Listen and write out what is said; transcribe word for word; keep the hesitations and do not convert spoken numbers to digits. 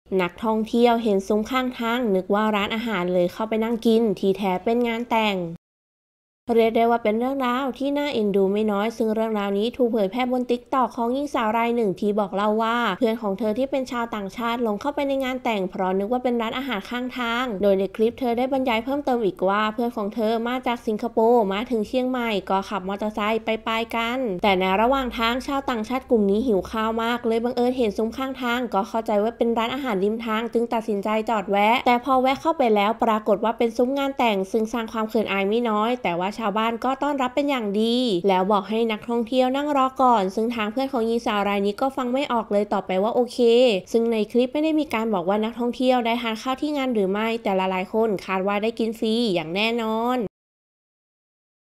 นักท่องเที่ยวเห็นซุ้มข้างทางนึกว่าร้านอาหารเลยเข้าไปนั่งกินทีแท้เป็นงานแต่งเรียกได้ว่าเป็นเรื่องราวที่น่าเอ็นดูไม่น้อยซึ่งเรื่องราวนี้ถูกเผยแพร่บนติ๊กตอกของหญิงสาวรายหนึ่งที่บอกเล่าว่าเพื่อนของเธอที่เป็นชาวต่างชาติลงเข้าไปในงานแต่งเพราะนึกว่าเป็นร้านอาหารข้างทางโดยในคลิปเธอได้บรรยายเพิ่มเติมอีกว่าเพื่อนของเธอมาจากสิงคโปร์มาถึงเชียงใหม่ก็ขับมอเตอร์ไซค์ไปไปกันแต่ในระหว่างทางชาวต่างชาติกลุ่มนี้หิวข้าวมากเลยบังเอิญเห็นซุ้มข้างทางก็เข้าใจว่าเป็นร้านอาหารริมทางจึงตัดสินใจจอดแวะแต่พอแวะเข้าไปแล้วปรากฏว่าเป็นซุ้มงานแต่งซึ่งสร้างความเขินอายไม่น้อยแต่ว่าชาวบ้านก็ต้อนรับเป็นอย่างดีแล้วบอกให้นักท่องเที่ยวนั่งรอก่อนซึ่งทางเพื่อนของหญิงสาวรายนี้ก็ฟังไม่ออกเลยตอบไปว่าโอเคซึ่งในคลิปไม่ได้มีการบอกว่านักท่องเที่ยวได้ทานข้าวที่งานหรือไม่แต่หลายๆคนคาดว่าได้กินฟรีอย่างแน่นอน